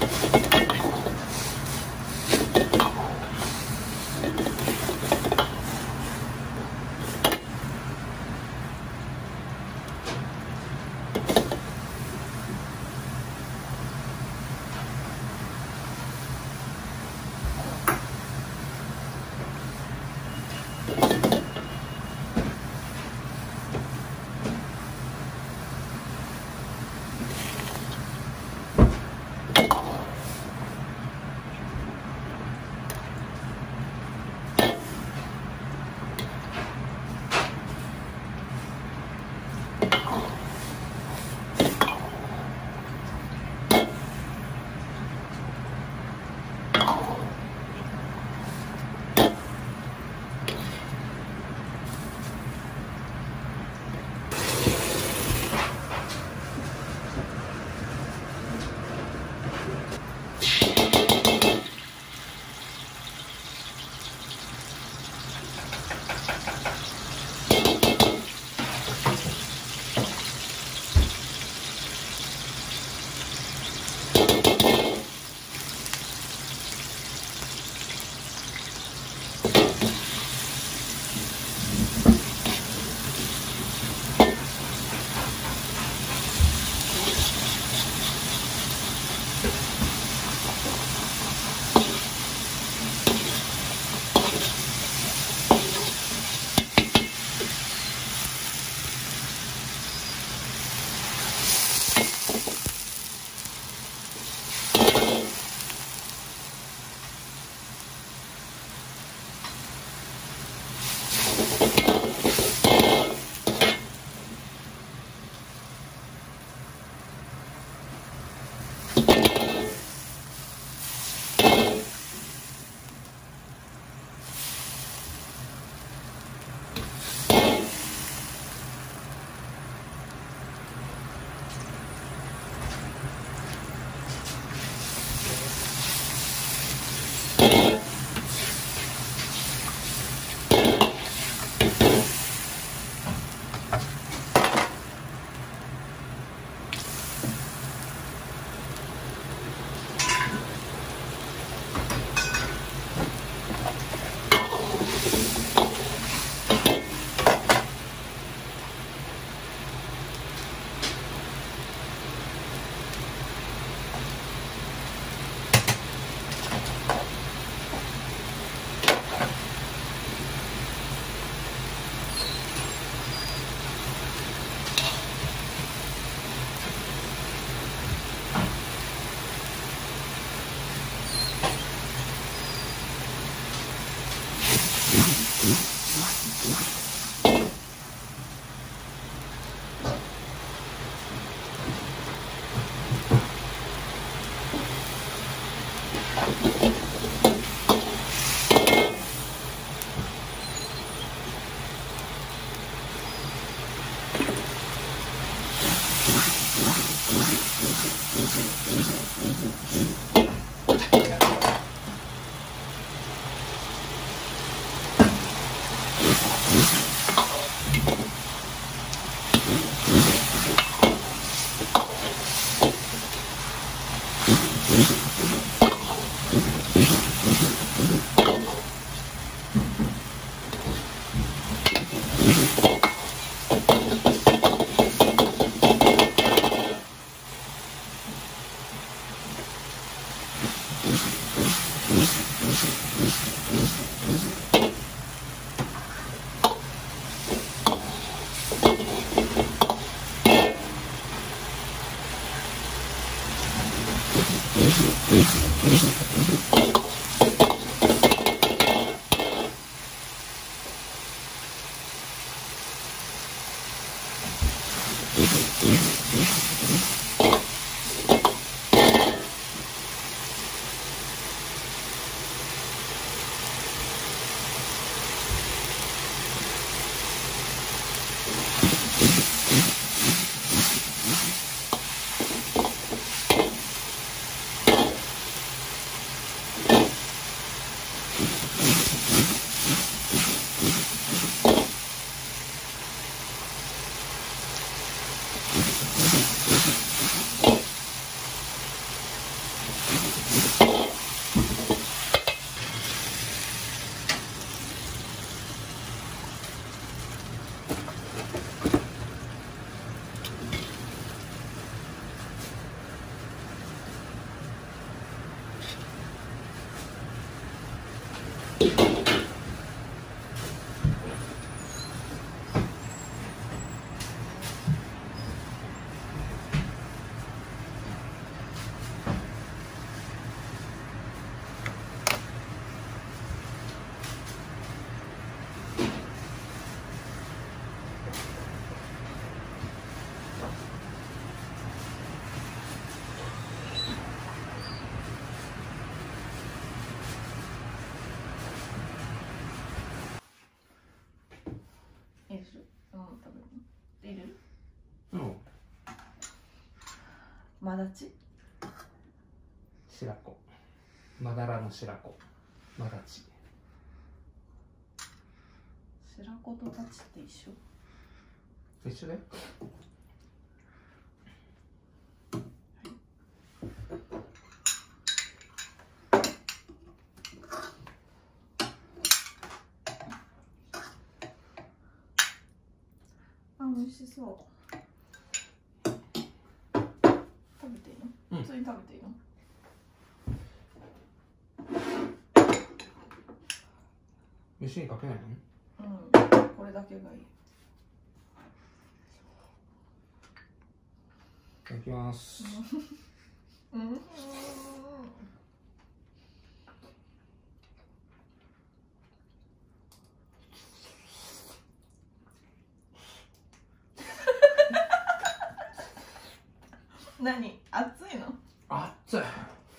よマダチ、 白子、まだらの白子、まだち。 白子とタチって一緒？ 一緒だよ。 あ、美味しそう。食べていいの？普通に食べていいの？ 飯にかけないの？ うん、これだけがいい。 いただきます。 何？熱いの？ 熱い。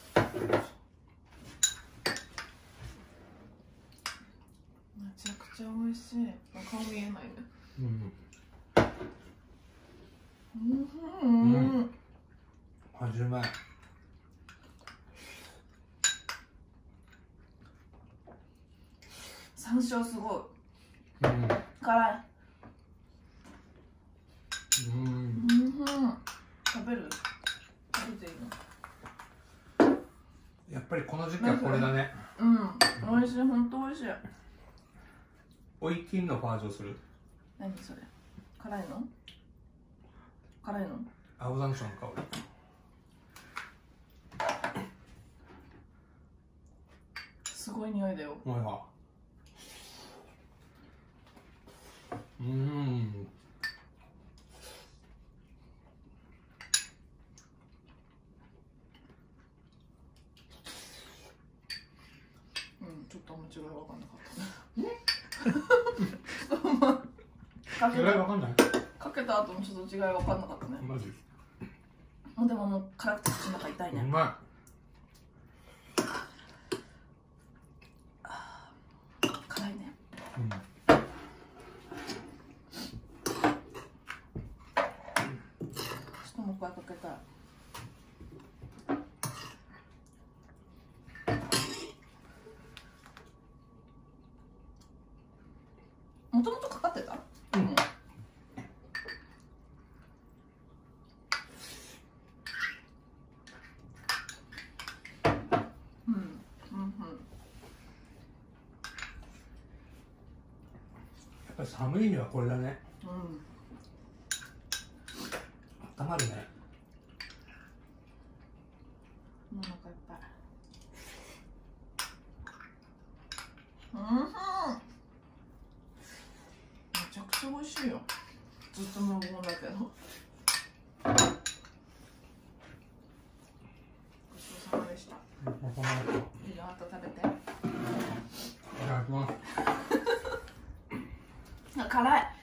めちゃくちゃ美味しい。顔見えないね。 マジうまい。 山椒すごい。辛い。食べる？食べていいの？ やっぱりこの時期はこれだね。 美味しい、本当美味しい。 おいきんのバージョンする？ 何それ？辛いの？辛いの？ 青山椒の香り。 すごい匂いだよ。 おいしちょっと間違い分かんなかったね。 違いわかんない？ かけた後もちょっと違い分かんなかったね。 マジ？ もうでももう辛くて口の中痛いね。 うま辛いね。ちょっともう一回かけたい。もともとかかってた？ やっぱり寒いにはこれだね。温まるね。 もうお腹いっぱい。めちゃくちゃ美味しいよ。ずっと無言だけど。ごちそうさまでした。いいよ、あと食べて。 いただきます。 辛い。